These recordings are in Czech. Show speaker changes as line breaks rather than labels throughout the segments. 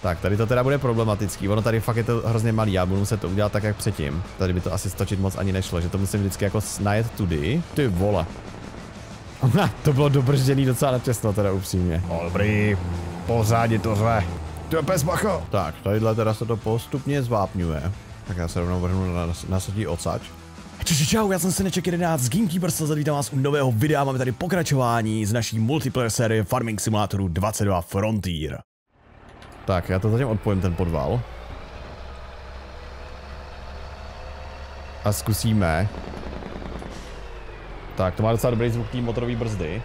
Tak, tady to teda bude problematický, ono tady fakt je to hrozně malý, já budu muset to udělat tak, jak předtím. Tady by to asi stočit moc ani nešlo, že to musím vždycky jako najet tudy. Ty vole. To bylo dobržděný docela nepřesno teda upřímně. No dobrý, pořádně to řve. To je pes bacho. Tak, tadyhle teda se to postupně zvápňuje. Tak já se rovnou vrhnu na sadí odsaď. Čau, já jsem Seneček11 z Gamekeepers a vítám vás u nového videa. Máme tady pokračování z naší multiplayer série Farming Simulatoru 22 Frontier. Tak, já to zatím odpojím ten podval. A zkusíme. Tak, to má docela dobrý zvuk té motorové brzdy.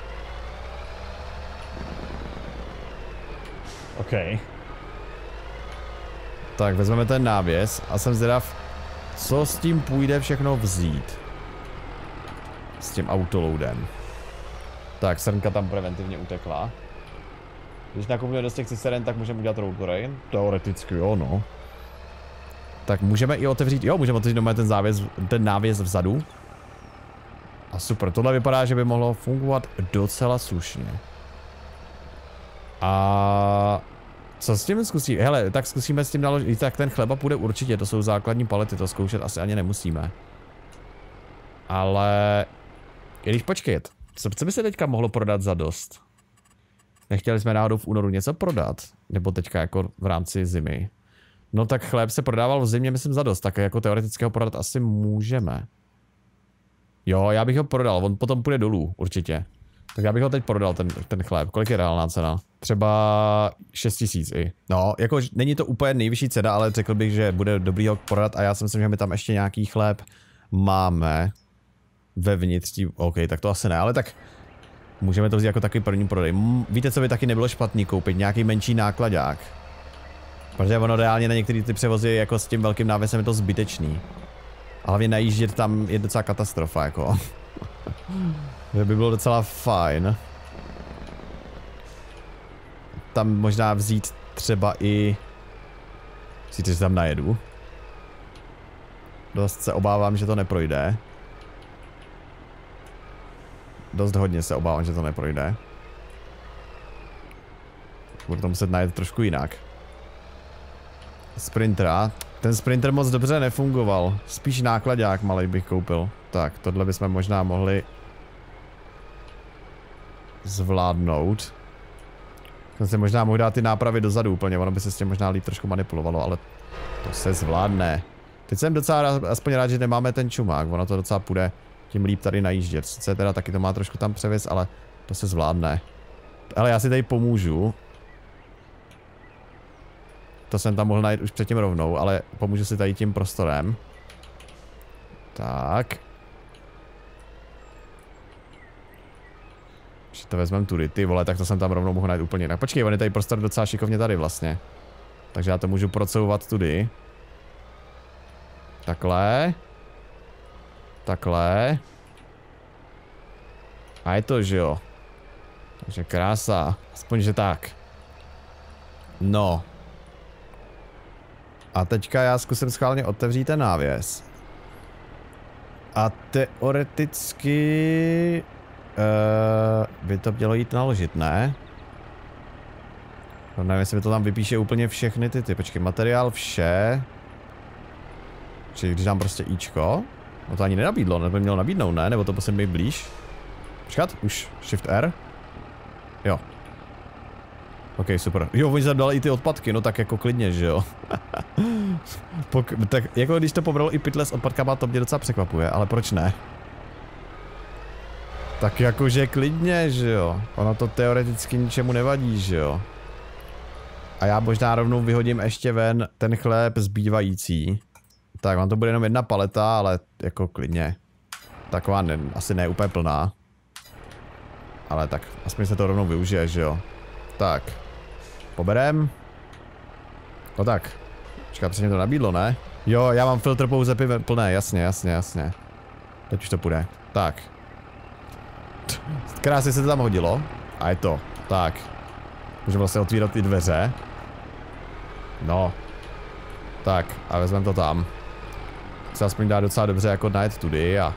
OK. Tak, vezmeme ten návěs a jsem zvědav, co s tím půjde všechno vzít. S tím autoloadem. Tak, srnka tam preventivně utekla. Když nakupíme dost těch cisteren, tak můžeme udělat road terrain. Teoreticky jo, no. Tak můžeme i otevřít, jo, můžeme otevřít doma ten návěs vzadu. A super, tohle vypadá, že by mohlo fungovat docela slušně. A co s tím zkusí? Hele, tak zkusíme s tím naložit, tak ten chleba půjde určitě, to jsou základní palety, to zkoušet asi ani nemusíme. Ale... Když počkejte, co by se teďka mohlo prodat za dost? Nechtěli jsme náhodou v únoru něco prodat? Nebo teďka jako v rámci zimy? No tak chléb se prodával v zimě, myslím, za dost, tak jako teoreticky ho prodat asi můžeme. Jo, já bych ho prodal, on potom půjde dolů, určitě. Tak já bych ho teď prodal, ten chléb. Kolik je reálná cena? Třeba 6000 i. No, jako není to úplně nejvyšší cena, ale řekl bych, že bude dobrý ho prodat a já si myslím, že my tam ještě nějaký chléb máme. Vevnitř, OK, tak to asi ne, ale tak můžeme to vzít jako takový první prodej. Víte, co by taky nebylo špatný koupit? Nějaký menší nákladák. Protože ono reálně na některé ty převozy jako s tím velkým návěsem je to zbytečný. A hlavně najíždět tam je docela katastrofa, jako. To by bylo docela fajn. Tam možná vzít třeba i... Myslíte, že tam najedu? Dost se obávám, že to neprojde. Dost hodně se obávám, že to neprojde. Budu to muset najet trošku jinak. Sprintera. Ten sprinter moc dobře nefungoval. Spíš nákladák malej bych koupil. Tak, tohle bychom možná mohli zvládnout. Jsem si možná mohl dát ty nápravy dozadu úplně, ono by se s tím možná líp trošku manipulovalo, ale to se zvládne. Teď jsem docela aspoň rád, že nemáme ten čumák, ono to docela půjde tím líp tady najíždět. Sice teda taky to má trošku tam převis, ale to se zvládne. Ale já si tady pomůžu. To jsem tam mohl najít už předtím rovnou, ale pomůžu si tady tím prostorem. Tak. Když to vezmeme tudy, ty vole, tak to jsem tam rovnou mohl najít úplně jinak. Počkej, on je tady prostor docela šikovně tady vlastně. Takže já to můžu procouvat tudy. Takhle. Takhle. A je to, že jo. Takže krása. Aspoň, že tak. No. A teďka já zkusím schválně otevřít ten návěs. A teoreticky... by to mělo jít naložit, ne? No nevím, jestli mi to tam vypíše úplně všechny ty. Počkej, materiál vše. Čili když dám prostě ičko. No to ani nenabídlo, nebo mělo nabídnout, ne? Nebo to musím být blíž. Počkat, už Shift R. Jo. OK, super. Jo, oni tam dali i ty odpadky, no tak jako klidně, že jo. Tak jako když to pobralo i pytle s odpadkama, to mě docela překvapuje, ale proč ne? Tak jakože klidně, že jo. Ono to teoreticky ničemu nevadí, že jo. A já možná rovnou vyhodím ještě ven ten chléb zbývající. Tak, on to bude jenom jedna paleta, ale jako klidně. Taková ne, asi ne úplně plná. Ale tak, aspoň se to rovnou využije, že jo. Tak. Poberem. No tak. Počkat, přesně to nabídlo, ne? Jo, já mám filtr pouze plné, jasně. Teď už to půjde. Tak. Krásně se to tam hodilo. A je to. Tak. Můžeme vlastně otvírat ty dveře. No. Tak, a vezmeme to tam. Se aspoň dá docela dobře jako najet tudy a...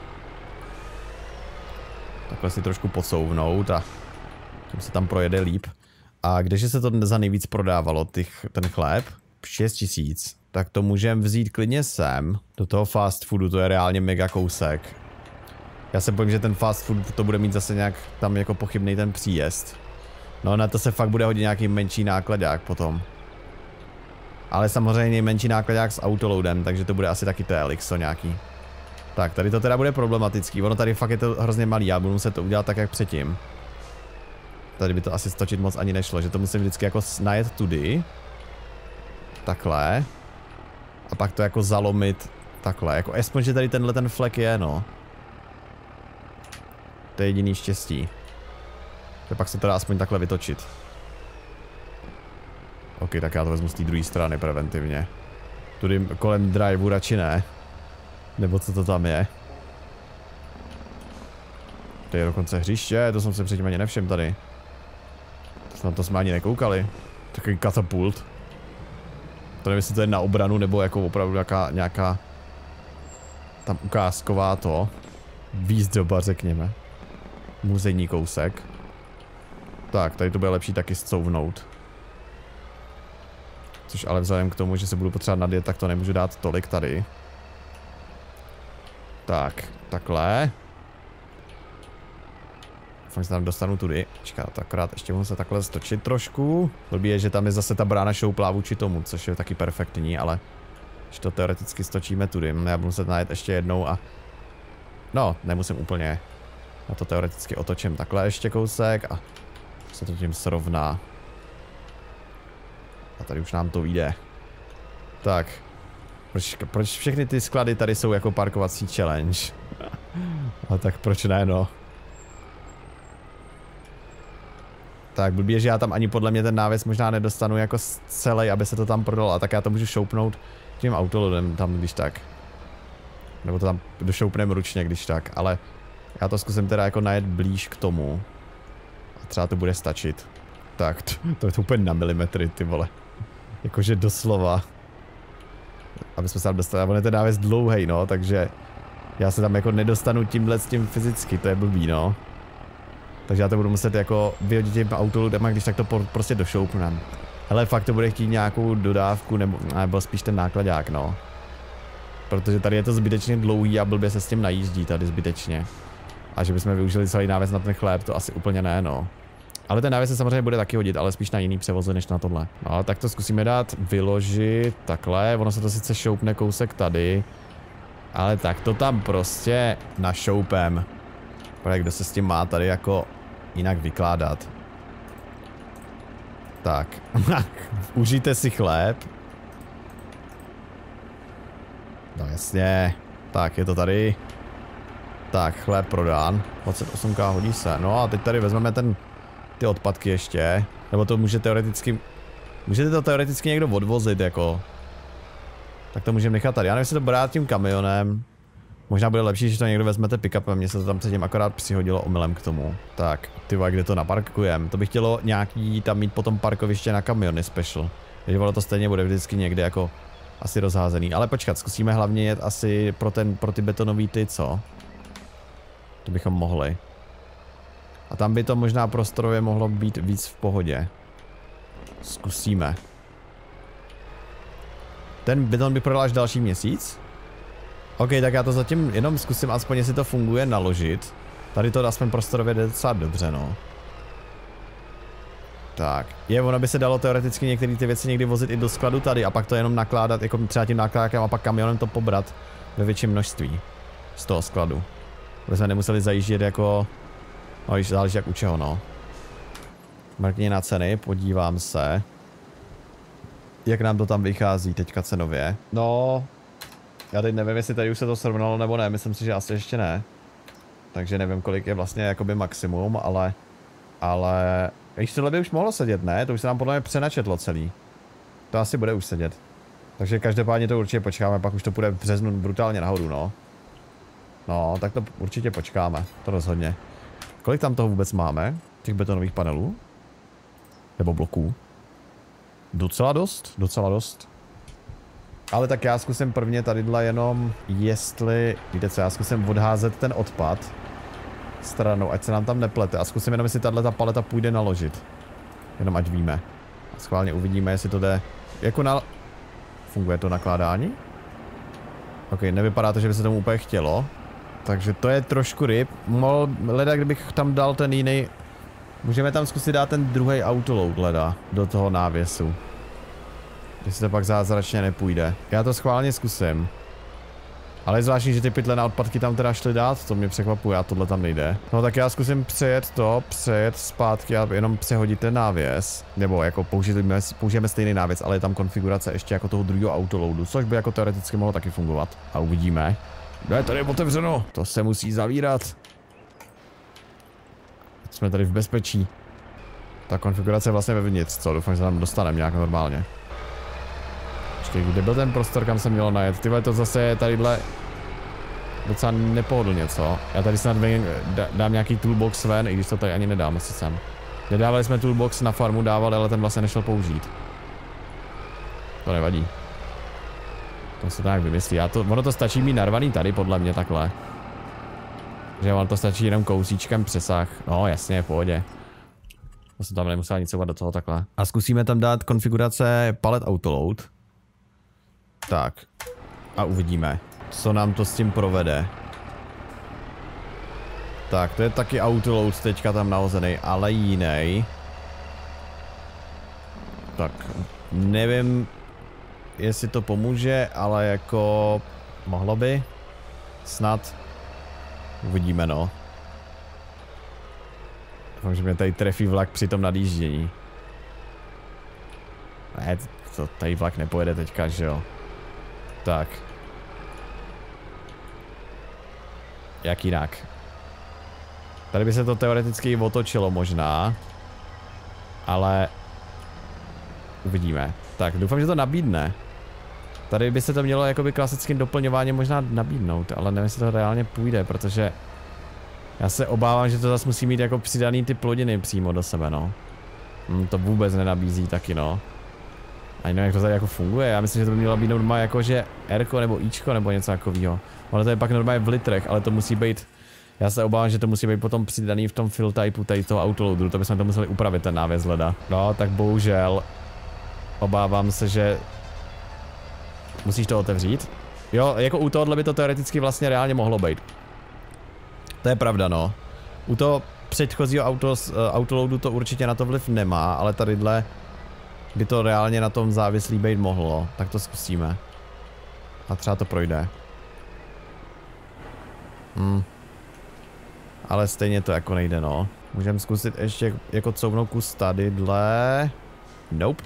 Takhle si trošku posouvnout a... Tím se tam projede líp. A kdeže se to za nejvíc prodávalo, ten chléb? 6 000. Tak to můžeme vzít klidně sem. Do toho fast foodu, to je reálně mega kousek. Já se bojím, že ten fast food to bude mít zase nějak tam jako pochybný ten příjezd. No na to se fakt bude hodit nějaký menší nákladák potom. Ale samozřejmě menší nákladák s autoloadem, takže to bude asi taky TLXo nějaký. Tak, tady to teda bude problematický, ono tady fakt je to hrozně malý, já budu muset to udělat tak jak předtím. Tady by to asi stočit moc ani nešlo, že to musím vždycky jako najet tudy. Takhle. A pak to jako zalomit takhle, jako aspoň, že tady tenhle ten flek je, no. To je jediný štěstí. To pak se to dá aspoň takhle vytočit. OK, tak já to vezmu z té druhé strany preventivně. Tudy kolem driveu radši ne. Nebo co to tam je. Tady je dokonce hřiště, to jsem se předtím ani nevšiml tady. Na to jsme ani nekoukali. Takový katapult. To nevím, jestli to je na obranu, nebo jako opravdu nějaká tam ukázková to. Výzdoba, řekněme. Muzejní kousek. Tak, tady to bude lepší taky zcouvnout. Což ale vzhledem k tomu, že se budu potřebovat nadjet, tak to nemůžu dát tolik tady. Tak, takhle. Doufám, že se tam dostanu tudy. Čekat, akorát ještě musím se takhle stočit trošku. Blbý je, že tam je zase ta brána šouplá vůči tomu, což je taky perfektní, ale když to teoreticky stočíme tudy, já budu muset najet ještě jednou a... No, nemusím úplně. Já to teoreticky otočím takhle ještě kousek a se to tím srovná. A tady už nám to vyjde. Tak. Proč všechny ty sklady tady jsou jako parkovací challenge? A tak proč ne, no? Tak blbý je, že já tam ani podle mě ten návěs možná nedostanu jako celý, aby se to tam prodalo. A tak já to můžu šoupnout tím autoloadem tam, když tak. Nebo to tam došoupnem ručně, když tak. Ale já to zkusím teda jako najet blíž k tomu. A třeba to bude stačit. Tak, to je to úplně na milimetry, ty vole. Jakože doslova. Aby jsme se tam dostali, on je ten návěs dlouhej, no, takže já se tam jako nedostanu tímhle s tím fyzicky, to je blbý, no. Takže já to budu muset jako vyhodit tím autoloadem a když tak to prostě došoupnem. Hele, fakt to bude chtít nějakou dodávku, nebo spíš ten nákladák, no. Protože tady je to zbytečně dlouhý a blbě se s tím najíždí tady zbytečně. A že bychom využili celý návěs na ten chléb, to asi úplně ne, no. Ale ten návěs se samozřejmě bude taky hodit, ale spíš na jiný převozy než na tohle. No, tak to zkusíme dát vyložit takhle, ono se to sice šoupne kousek tady. Ale tak to tam prostě našoupem. Protože kdo se s tím má tady jako jinak vykládat. Tak, užijte si chléb. No jasně, tak je to tady. Tak, chléb prodán, 28k hodí se. No a teď tady vezmeme ty odpadky ještě. Nebo to můžete to teoreticky někdo odvozit jako. Tak to můžeme nechat tady, já nevím, jestli to brát tím kamionem. Možná bude lepší, že to někdo vezmete pick-upem, mně se to tam předtím akorát přihodilo omylem k tomu. Tak, ty vole, kde to naparkujem? To by chtělo nějaký tam mít potom parkoviště na kamiony special. Takže ono to stejně bude vždycky někde jako asi rozházený. Ale počkat, zkusíme hlavně jet asi pro ty betonový ty, co? To bychom mohli. A tam by to možná prostorově mohlo být víc v pohodě. Zkusíme. Ten beton by prodal až další měsíc? OK, tak já to zatím jenom zkusím aspoň, jestli to funguje, naložit. Tady to aspoň prostorově jde docela dobře, no. Tak, ono by se dalo teoreticky některé ty věci někdy vozit i do skladu tady a pak to jenom nakládat, jako třeba tím nakládákem a pak kamionem to pobrat ve větším množství z toho skladu. Aby jsme nemuseli zajíždět jako, no již záleží jak u čeho, no. Mrkni na ceny, podívám se. Jak nám to tam vychází teďka cenově. No, já teď nevím, jestli tady už se to srovnalo nebo ne, myslím si, že asi ještě ne. Takže nevím, kolik je vlastně jakoby maximum, ale... Když tohle by už mohlo sedět, ne? To už se nám podle mě přenačetlo celý. To asi bude už sedět. Takže každopádně to určitě počkáme, pak už to půjde v březnu brutálně nahoru, no. No, tak to určitě počkáme, to rozhodně. Kolik tam toho vůbec máme? Těch betonových panelů? Nebo bloků? Docela dost, docela dost. Ale tak já zkusím prvně tadyhle jenom, jestli, víte co, já zkusím odházet ten odpad stranou, ať se nám tam neplete a zkusím jenom, jestli tato paleta půjde naložit. Jenom ať víme. A schválně uvidíme, jestli to jde. Jako na... Funguje to nakládání? Ok, nevypadá to, že by se tomu úplně chtělo. Takže to je trošku ryb. Leda, kdybych tam dal ten jiný... Můžeme tam zkusit dát ten druhý autoload, leda, do toho návěsu. Jestli to pak zázračně nepůjde. Já to schválně zkusím. Ale je zvláštní, že ty pytle na odpadky tam teda šly dát, to mě překvapuje a tohle tam nejde. No tak já zkusím přejet zpátky a jenom přehodit ten návěs. Nebo jako použijeme stejný návěs, ale je tam konfigurace ještě jako toho druhého autoloadu, což by jako teoreticky mohlo taky fungovat. A uvidíme. No je tady otevřeno, to se musí zavírat. Jsme tady v bezpečí. Ta konfigurace je vlastně vevnitř, co? Doufám, že se tam dostaneme nějak normálně. Počkej, kde byl ten prostor, kam se mělo najet? Tyhle to zase je tadyhle docela nepohodlně, co? Já tady snad dám nějaký toolbox ven, i když to tady ani nedám asi sem. Nedávali jsme toolbox na farmu, dávali, ale ten vlastně nešel použít. To nevadí. To se to nějak vymyslí. Ono to stačí mít narvaný tady, podle mě takhle. Že ono to stačí jenom kousíčkem přesah. No jasně, v pohodě. To jsem tam nemusel nic do toho takhle. A zkusíme tam dát konfigurace pallet autoload. Tak. A uvidíme, co nám to s tím provede. Tak, to je taky autoload teďka tam nahozený, ale jiný. Tak, nevím, jestli to pomůže, ale jako mohlo by. Snad. Uvidíme, no. Doufám, že mě tady trefí vlak při tom nadjíždění. Ne, to tady vlak nepojede teďka, že jo. Tak. Jak jinak? Tady by se to teoreticky otočilo možná. Ale... Uvidíme. Tak, doufám, že to nabídne. Tady by se to mělo jakoby klasickým doplňováním možná nabídnout, ale nevím, jestli to reálně půjde, protože... Já se obávám, že to zase musí mít jako přidaný ty plodiny přímo do sebe, no. To vůbec nenabízí taky, no. A nevím, jak to tady jako funguje, já myslím, že to by mělo být normálně jako, že R-ko nebo Ičko nebo něco takového. Ale to je pak normálně v litrech, ale to musí být... Já se obávám, že to musí být potom přidaný v tom fill typeu tady toho autoloadu, to bychom to museli upravit ten návěs leda. No, tak bohužel. Obávám se, že... Musíš to otevřít? Jo, jako u tohohle by to teoreticky vlastně reálně mohlo být. To je pravda, no. U toho předchozího autoloadu to určitě na to vliv nemá, ale tadyhle by to reálně na tom závislý být mohlo. Tak to zkusíme. A třeba to projde. Ale stejně to jako nejde, no. Můžeme zkusit ještě jako couvnout kus tadyhle. Nope.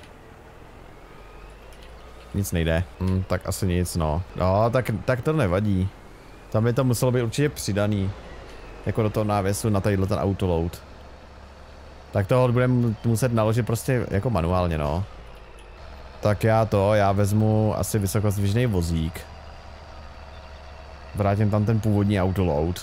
Nic nejde. Tak asi nic, no. No, tak to nevadí. Tam by to muselo být určitě přidaný. Jako do toho návěsu na tadyhle ten autoload. Tak toho budeme muset naložit prostě jako manuálně, no. Tak já vezmu asi vysokozdvižný vozík. Vrátím tam ten původní autoload.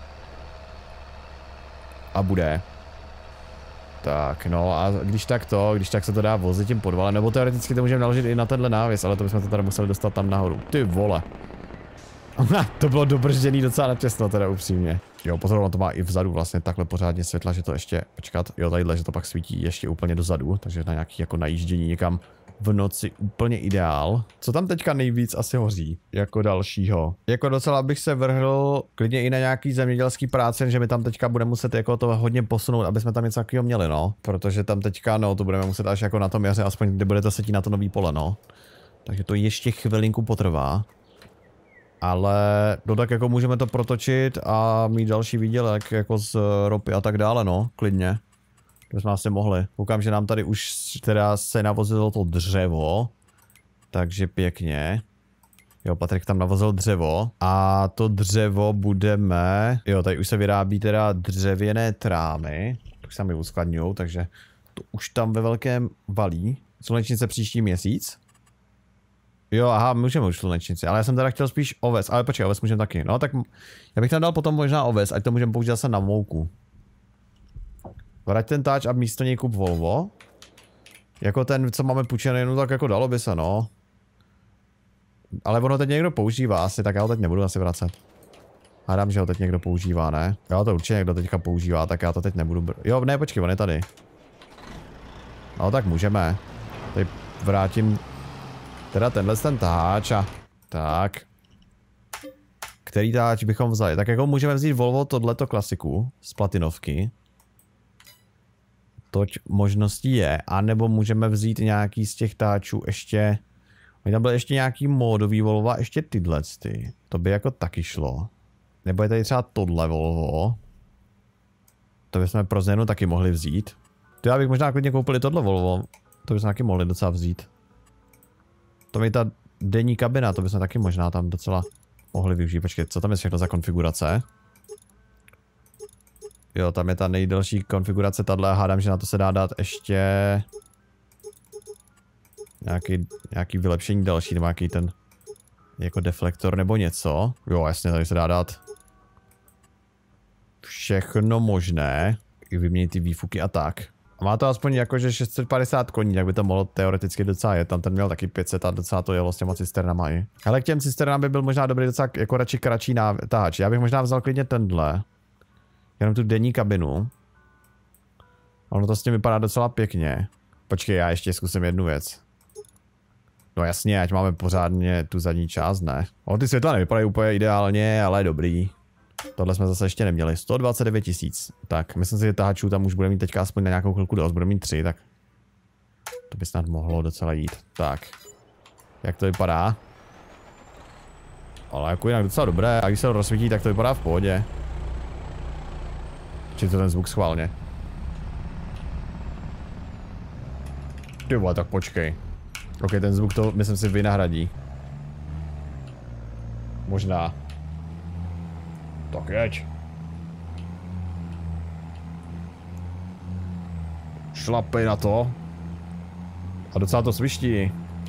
A bude. Tak, no a když tak se to dá vozit tím podvalem, nebo teoreticky to můžeme naložit i na tenhle návěs, ale to bychom to tady museli dostat tam nahoru. Ty vole. To bylo dobržděný docela načesno teda upřímně. Jo, pozor, ono to má i vzadu vlastně takhle pořádně světla, že to ještě, počkat, jo tadyhle, že to pak svítí ještě úplně dozadu, takže na nějaký jako najíždění někam v noci úplně ideál. Co tam teďka nejvíc asi hoří, jako dalšího? Jako docela bych se vrhl klidně i na nějaký zemědělský práce, že my tam teďka budeme muset jako to hodně posunout, aby jsme tam něco takového měli, no. Protože tam teďka, no, to budeme muset až jako na tom jaře, aspoň kde bude to setí na to nový pole, no. Takže to ještě chvilinku potrvá. Ale no tak jako můžeme to protočit a mít další výdělek jako z ropy a tak dále, no, klidně. To jsme asi mohli. Koukám, že nám tady už teda se navozilo to dřevo. Takže pěkně. Jo, Patrik tam navozil dřevo. A to dřevo budeme... Jo, tady už se vyrábí teda dřevěné trámy. Už se mi uskladňujou, takže to už tam ve velkém valí. Slunečnice příští měsíc. Jo, aha, můžeme už slunečnici, ale já jsem teda chtěl spíš oves, ale počkej, oves můžeme taky. No tak já bych tam dal potom možná oves, ať to můžeme použít zase na mouku. Vrať ten táč a místo něj kup Volvo. Jako ten, co máme půjčený, no tak jako dalo by se, no. Ale ono teď někdo používá asi, tak já ho teď nebudu asi vracet. Hádám, že ho teď někdo používá, ne? Jo, to určitě někdo teďka používá, tak já to teď nebudu Jo, ne, počkej, on je tady. No tak můžeme. Tady vrátím teda tenhle ten taháč a tak. Který taháč bychom vzali? Tak jako můžeme vzít Volvo tohleto klasiku z platinovky. Toť možností je, anebo můžeme vzít nějaký z těch taháčů ještě. Tam byl ještě nějaký módový Volvo a ještě tyhle ty. To by jako taky šlo. Nebo je tady třeba tohle Volvo. To bychom pro změnu taky mohli vzít. To já bych možná klidně koupili tohle Volvo. To bychom taky mohli docela vzít. To je ta denní kabina, to bychom taky možná tam docela mohli využít. Počkej, co tam je všechno za konfigurace? Jo, tam je ta nejdelší konfigurace, tahle, hádám, že na to se dá dát ještě nějaký vylepšení další, nebo nějaký ten jako deflektor nebo něco. Jo, jasně, tady se dá dát všechno možné, i vyměnit ty výfuky a tak. A má to aspoň jakože 650 koní, tak by to mohlo teoreticky docela jet. Tam ten měl taky 500 a docela to jelo s těma cisternama i. Ale k těm cisternám by byl možná dobrý docela jako radši kratší taháč. Já bych možná vzal klidně tenhle. Jenom tu denní kabinu. Ono to s tím vypadá docela pěkně. Počkej, já ještě zkusím jednu věc. No jasně, ať máme pořádně tu zadní část, ne? O, ty světla nevypadají úplně ideálně, ale dobrý. Tohle jsme zase ještě neměli. 129 000. Tak, myslím si, že tahačů tam už bude mít teďka aspoň na nějakou chvilku dost. Bude mít 3, tak to by snad mohlo docela jít. Tak. Jak to vypadá? Ale jako jinak docela dobré. A když se to rozsvítí, tak to vypadá v pohodě. Či to ten zvuk schválně. Ty vole, tak počkej. Ok, ten zvuk to myslím si vynahradí. Možná. Tak jeď. Šlapej na to. A docela to sviští.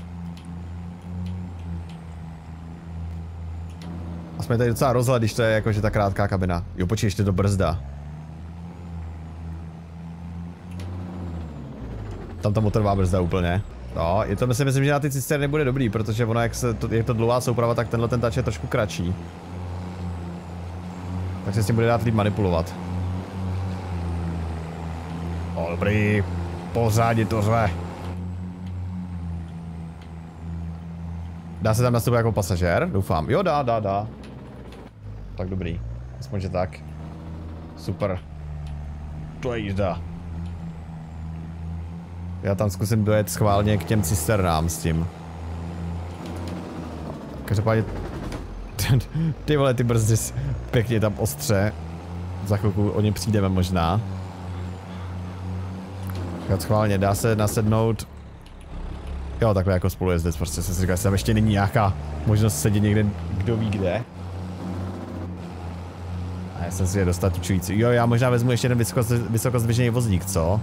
A jsme tady docela rozhled, když to je jakože ta krátká kabina. Jo, počkej, ještě to brzda. Tam ta motorová brzda úplně. No, je to myslím, že na ty cisterny bude dobrý, protože ono, je to dlouhá souprava, tak tenhle ten tač je trošku kratší. Takže s tím bude dát líp manipulovat. O, dobrý. Pořádně to řve. Dá se tam nastupovat jako pasažér? Doufám. Jo, dá. Tak dobrý. Aspoň, že tak. Super. To je jízda. Já tam zkusím dojet schválně k těm cisternám s tím. Každopádně... Ty vole, ty brzdy pěkně tam ostře. Za chvilku o ně přijdeme možná. Tak schválně, dá se nasednout. Jo, takhle jako spolujezdec, prostě jsem si říkal, že tam ještě není nějaká možnost sedět někde, kdo ví kde. A já jsem si je dostačující. Jo, já možná vezmu ještě ten vysokozdvižený vozík, co?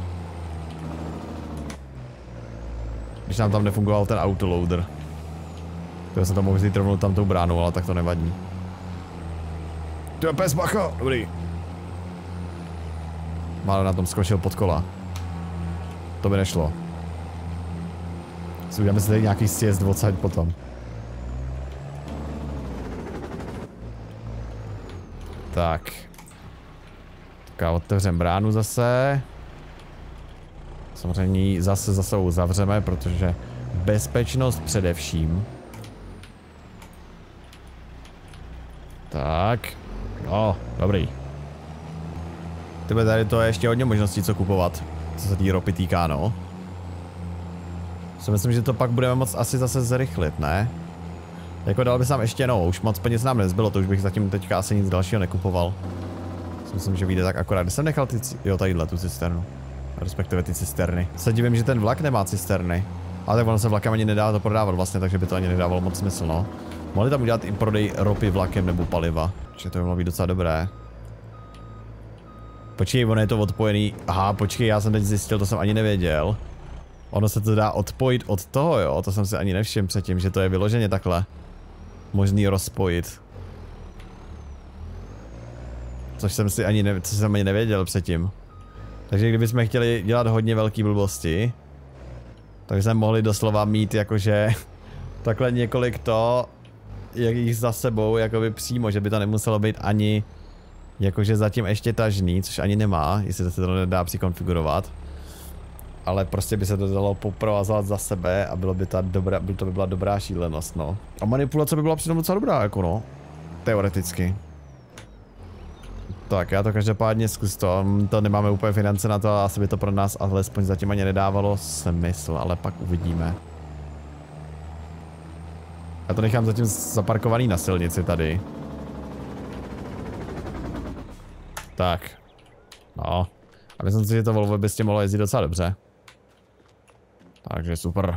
Když nám tam nefungoval ten autoloader. To jsem tam mohl vzít rovnou tam tou bránou, ale tak to nevadí. Ty je pes, bacha! Dobrý. Málo na tom skočil pod kola. To by nešlo. Uděláme si tady nějaký sjezd odsaď potom. Tak. Tak otevřem bránu zase. Samozřejmě ji zase za sebou zavřeme, protože bezpečnost především. Tak. No, dobrý. Tyhle tady to je ještě hodně možností, co kupovat. Co se té ropy týká, no. Si myslím, že to pak budeme moct asi zase zrychlit, ne? Jako dal by nám ještě, no, už moc peněz nám nezbylo, to už bych zatím teďka asi nic dalšího nekupoval. Myslím, že vyjde tak akorát. Kde jsem nechal ty, jo, tadyhle tu cisternu. Respektive ty cisterny. Se divím, že ten vlak nemá cisterny. Ale tak ono se vlakem ani nedá to prodávat vlastně, takže by to ani nedávalo moc smysl, no. Mohli tam udělat i prodej ropy vlakem nebo paliva. Že to by mohlo být docela dobré. Počkej, ono je to odpojený. Aha, počkej, já jsem teď zjistil, to jsem ani nevěděl. Ono se to dá odpojit od toho, jo? To jsem si ani nevšiml předtím, že to je vyloženě takhle možný rozpojit. Což jsem ani nevěděl předtím. Takže kdybychom chtěli dělat hodně velký blbosti, tak jsme mohli doslova mít jakože takhle několik to, jak jich za sebou, jakoby přímo, že by to nemuselo být ani jakože zatím ještě tažný, což ani nemá, jestli to nedá přikonfigurovat. Ale prostě by se to dalo poprovazovat za sebe a bylo by to by byla dobrá šílenost, no. A manipulace by byla přitom docela dobrá, jako no. Teoreticky. Tak, já to každopádně zkus to nemáme úplně finance na to a asi by to pro nás alespoň zatím ani nedávalo smysl, ale pak uvidíme. Já to nechám zatím zaparkovaný na silnici tady. Tak. No. A myslím si, že to Volvo by s tím mohlo jezdit docela dobře. Takže super.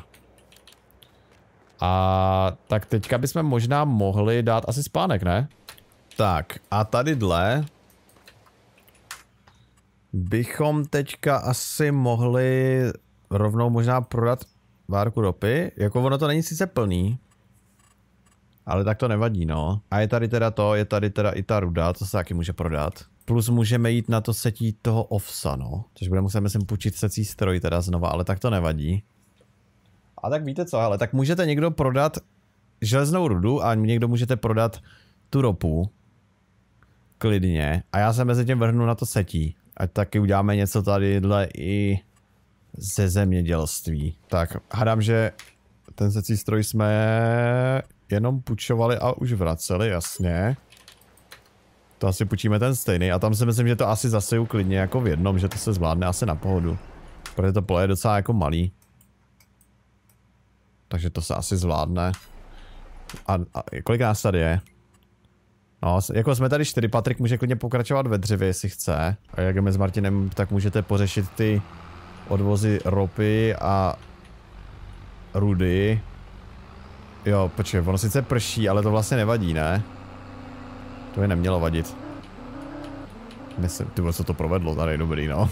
A tak teďka bychom možná mohli dát asi spánek, ne? Tak a tadyhle bychom teďka asi mohli rovnou možná prodat várku ropy. Jako ono to není sice plný. Ale tak to nevadí, no. A je tady teda to, je tady teda i ta ruda, to se taky může prodat. Plus můžeme jít na to setí toho ovsa, no. Což bude muset, myslím, půjčit secí stroj teda znova, ale tak to nevadí. A tak víte co, ale tak můžete někdo prodat železnou rudu a někdo můžete prodat tu ropu. Klidně. A já se mezi tím vrhnu na to setí. Ať taky uděláme něco tadyhle i ze zemědělství. Tak, hádám, že ten secí stroj jsme jenom půjčovali a už vraceli, jasně. To asi půjčíme ten stejný a tam si myslím, že to asi zaseju klidně jako v jednom, že to se zvládne asi na pohodu. Protože to pole je docela jako malý. Takže to se asi zvládne. A kolik nás tady je? No, jako jsme tady 4, Patrik může klidně pokračovat ve dřevě, jestli chce. A jak jdeme s Martinem, tak můžete pořešit ty odvozy ropy a rudy. Jo, počkej, ono sice prší, ale to vlastně nevadí, ne? To by nemělo vadit. Myslím, ty co to provedlo tady, dobrý, no.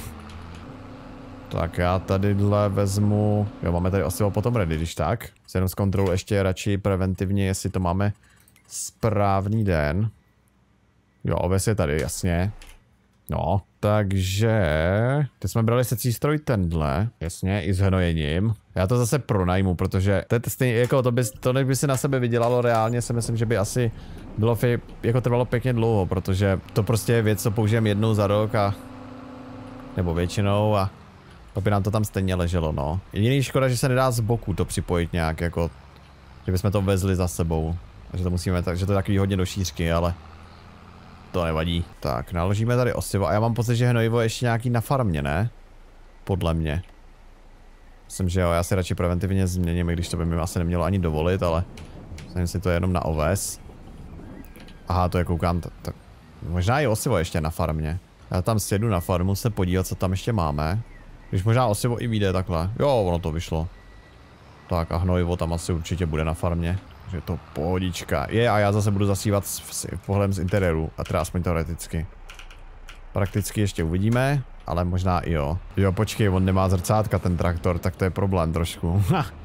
Tak já tadyhle vezmu, jo, máme tady osivo potom ready, když tak. Se jenom zkontroluji ještě radši preventivně, jestli to máme správný den. Jo, oves je tady, jasně. No, takže... Teď jsme brali secí stroj tenhle, jasně, i s hnojením. Já to zase pronajmu, protože to je stejně, jako to by si na sebe vydělalo reálně, si myslím, že by asi bylo jako trvalo pěkně dlouho, protože to prostě je věc, co použijeme jednou za rok a... Nebo většinou a... To by nám to tam stejně leželo, no. Jediný škoda, že se nedá z boku to připojit nějak, jako... Že bychom to vezli za sebou. A že to musíme, takže to je takový hodně do šířky, ale... To nevadí. Tak, naložíme tady osivo a já mám pocit, že hnojivo je ještě nějaký na farmě, ne? Podle mě. Myslím, že jo, já si radši preventivně změním, i když to by mi asi nemělo ani dovolit, ale... Myslím si to je jenom na oves. Aha, to je koukám, možná i osivo ještě na farmě. Já tam sjedu na farmu se podívat, co tam ještě máme. Když možná osivo i vyjde takhle. Jo, ono to vyšlo. Tak a hnojivo tam asi určitě bude na farmě. Takže to pohodička. Je, a já zase budu zasívat s pohledem z interiéru. A teda aspoň teoreticky. Prakticky ještě uvidíme, ale možná i jo. Jo, počkej, on nemá zrcátka ten traktor, tak to je problém trošku.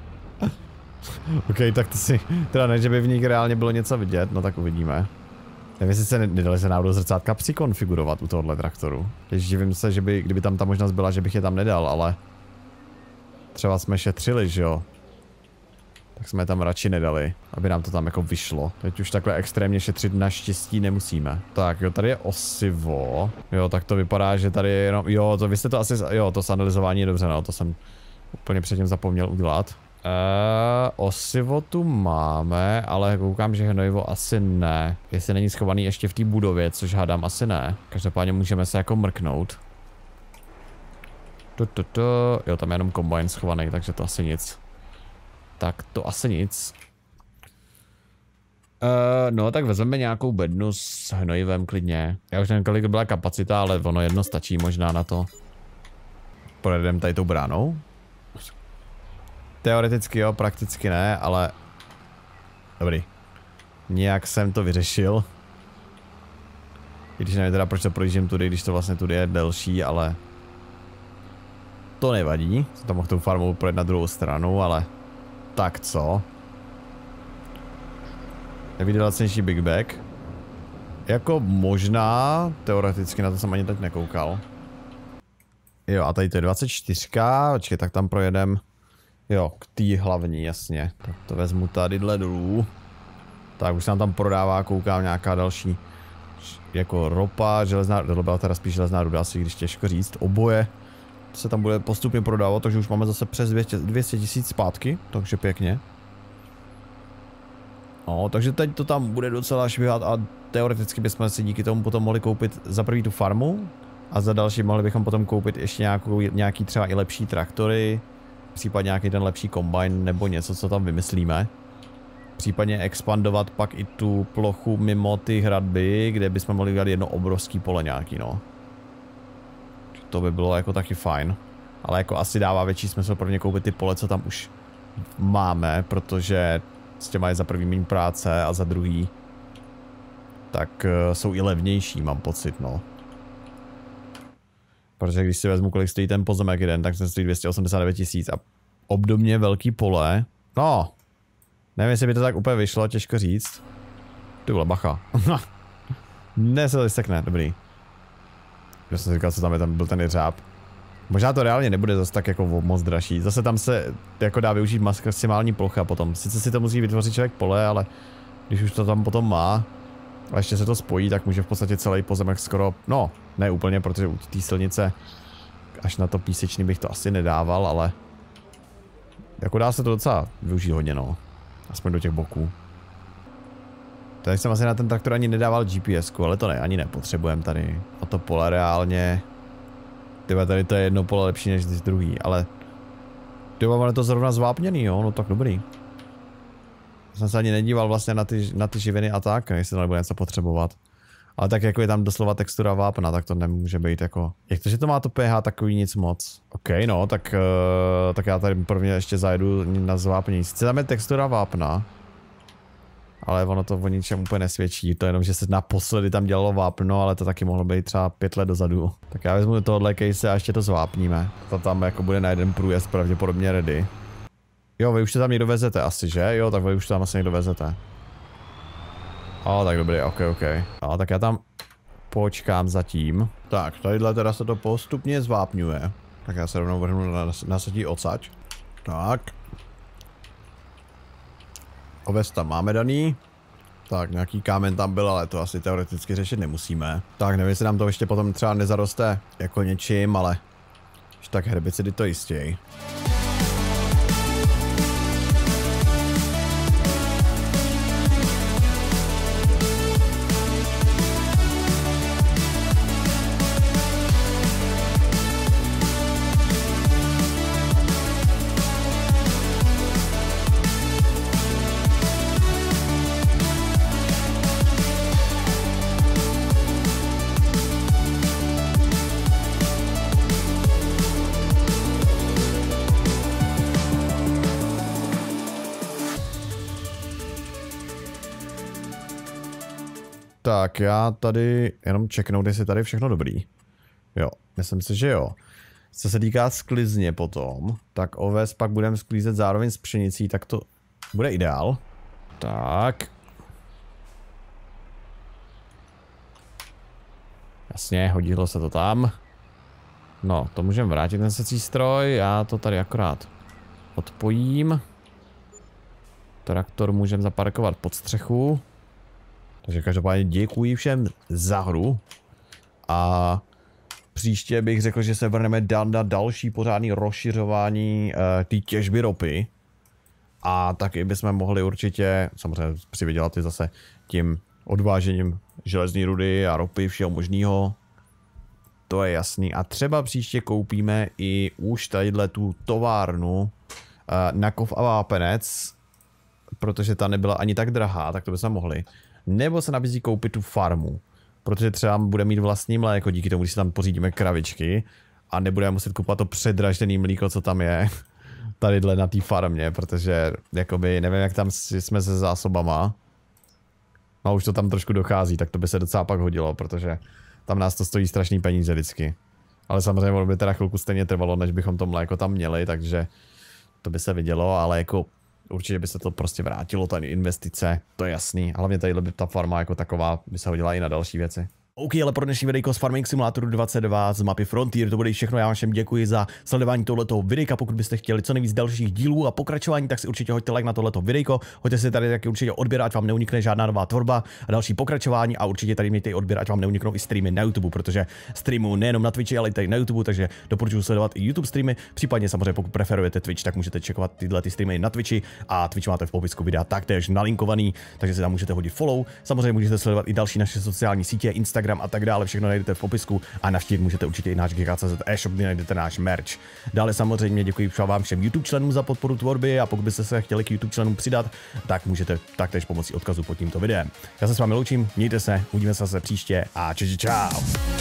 OK, tak to si... Teda ne, že by v nich reálně bylo něco vidět, no tak uvidíme. Nevím, jestli se nedali se náhodou zrcátka přikonfigurovat u tohohle traktoru. Když divím se, že by, kdyby tam ta možnost byla, že bych je tam nedal, ale... Třeba jsme šetřili, že jo? Tak jsme je tam radši nedali, aby nám to tam jako vyšlo. Teď už takhle extrémně šetřit naštěstí nemusíme. Tak jo, tady je osivo. Jo, tak to vypadá, že tady je jenom... Jo, to vy jste to asi... Jo, to analyzování je dobře, no, to jsem úplně předtím zapomněl udělat. Osivo tu máme, ale koukám, že hnojivo asi ne. Jestli není schovaný ještě v té budově, což hádám asi ne. Každopádně můžeme se jako mrknout. Jo, tam je jenom kombajn schovaný, takže to asi nic. Tak to asi nic. No, tak vezmeme nějakou bednu s hnojivem klidně. Já už nevím, kolik byla kapacita, ale ono jedno stačí možná na to. Projedeme tady tou bránou. Teoreticky jo, prakticky ne, ale... Dobrý. Nějak jsem to vyřešil. I když nevím teda, proč to projíždím tudy, když to vlastně tudy je delší, ale... To nevadí. Jsem tam mohl tou farmou projet na druhou stranu, ale... Tak co? Nevíde lacnější Big Bag. Jako možná, teoreticky na to jsem ani teď nekoukal. Jo, a tady to je 24, počkej, tak tam projedem. Jo, k té hlavní, jasně. Tak to vezmu tadyhle dolů. Tak už se nám tam prodává, koukám, nějaká další. Jako ropa, železná, to byla teda spíš železná ruda, asi když těžko říct. Oboje. se tam bude postupně prodávat, takže už máme zase přes 200 000 zpátky, takže pěkně. No, takže teď to tam bude docela švihat a teoreticky bychom si díky tomu potom mohli koupit za první tu farmu a za další mohli bychom potom koupit ještě nějaký třeba i lepší traktory, případně nějaký ten lepší kombajn nebo něco, co tam vymyslíme. Případně expandovat pak i tu plochu mimo ty hradby, kde bychom mohli udělat jedno obrovský pole nějaký, no. To by bylo jako taky fajn. Ale jako asi dává větší smysl pro mě koupit ty pole, co tam už máme, protože s těma je za první méně práce a za druhý tak jsou i levnější, mám pocit, no. Protože když si vezmu, kolik stojí ten pozemek jeden, tak ten stojí 289 000 a obdobně velký pole. No, nevím, jestli by to tak úplně vyšlo, těžko říct. Ty vole, bacha. Ne, se to vysekne, dobrý. Já jsem si říkal, co tam je, tam byl ten jeřáb. Možná to reálně nebude zase tak jako moc dražší. Zase tam se jako dá využít maximální plocha potom. Sice si to musí vytvořit člověk pole, ale když už to tam potom má a ještě se to spojí, tak může v podstatě celý pozemek skoro, no, ne úplně, protože u té silnice až na to písečný bych to asi nedával, ale jako dá se to docela využít hodně, no. Aspoň do těch boků. Tady jsem asi na ten traktor ani nedával GPS-ku, ale to ne, ani nepotřebujeme tady. A to pole reálně. Tyba, tady to je jedno pole lepší než druhý, ale tyba, ale to zrovna zvápněný, jo, no tak dobrý. Jsem se ani nedíval vlastně na ty živiny a tak, jestli to nebude něco potřebovat. Ale tak jako je tam doslova textura vápna, tak to nemůže být jako... Jak to, že to má to pH takový nic moc. OK, no, tak já tady prvně ještě zajedu na zvápnění. Sice tam je textura vápna, ale ono to o ničem úplně nesvědčí, to jenom, že se naposledy tam dělalo vápno, ale to taky mohlo být třeba 5 let dozadu. Tak já vezmu tohle case a ještě to zvápníme. To tam jako bude na jeden průjezd pravděpodobně ready. Jo, vy už to tam někdo vezete asi, že? Jo, tak vy už to tam asi někdo vezete. Tak dobrý, ok. Tak já tam počkám zatím. Tak, tadyhle teda se to postupně zvápňuje. Tak já se rovnou vrhnu na nasadí odsaď. Tak. Oves tam máme daný. Tak, nějaký kámen tam byl, ale to asi teoreticky řešit nemusíme. Tak, nevím, jestli nám to ještě potom třeba nezaroste jako něčím, ale tak herbicidy to jistěj. Tak já tady jenom čeknout, jestli tady všechno dobrý. Jo, myslím si, že jo. Co se týká sklizně potom, tak oves pak budeme sklízet zároveň s pšenicí, tak to bude ideál. Tak. Jasně, hodilo se to tam. No, to můžeme vrátit ten secí stroj, já to tady akorát odpojím. Traktor můžeme zaparkovat pod střechu. Takže každopádně děkuji všem za hru. A příště bych řekl, že se vrhneme na další pořádný rozšiřování té těžby ropy. A taky bychom mohli určitě, samozřejmě přivydělat i zase tím odvážením železné rudy a ropy, všeho možného. To je jasný. A třeba příště koupíme i už tadyhle tu továrnu na kov a vápenec, protože ta nebyla ani tak drahá, tak to bychom mohli. Nebo se nabízí koupit tu farmu, protože třeba bude mít vlastní mléko díky tomu, když si tam pořídíme kravičky a nebudeme muset kupovat to předražené mlíko, co tam je tadyhle na té farmě, protože jakoby nevím, jak tam jsme se zásobama. A už to tam trošku dochází, tak to by se docela pak hodilo, protože tam nás to stojí strašný peníze vždycky. Ale samozřejmě ono by teda chvilku stejně trvalo, než bychom to mléko tam měli, takže to by se vidělo, ale jako určitě by se to prostě vrátilo, ta investice, to je jasný. Hlavně tady ta farma jako taková by se hodila i na další věci. OK, ale pro dnešní videjko z Farming Simulatoru 22 z mapy Frontier to bude všechno. Já vám všem děkuji za sledování tohoto videjka. Pokud byste chtěli co nejvíc dalších dílů a pokračování, tak si určitě hoďte like na tohleto videjko. Hoďte si tady taky určitě odběr, ať vám neunikne žádná nová tvorba a další pokračování, a určitě tady mějte i odběr, ať vám neuniknou i streamy na YouTube, protože streamu nejenom na Twitchi, ale i tady na YouTube, takže doporučuji sledovat i YouTube streamy. Případně samozřejmě pokud preferujete Twitch, tak můžete čekovat tyhle streamy na Twitchi, a Twitch máte v popisku videa taktéž nalinkovaný, takže si tam můžete hodit follow. Samozřejmě můžete sledovat i další naše sociální sítě, Instagram a tak dále, všechno najdete v popisku, a navštívit můžete určitě i náš GK.cz e-shop, kde najdete náš merch. Dále samozřejmě děkuji vám všem YouTube členům za podporu tvorby, a pokud byste se chtěli k YouTube členům přidat, tak můžete taktéž pomocí odkazu pod tímto videem. Já se s vámi loučím, mějte se, uvidíme se zase příště a čau.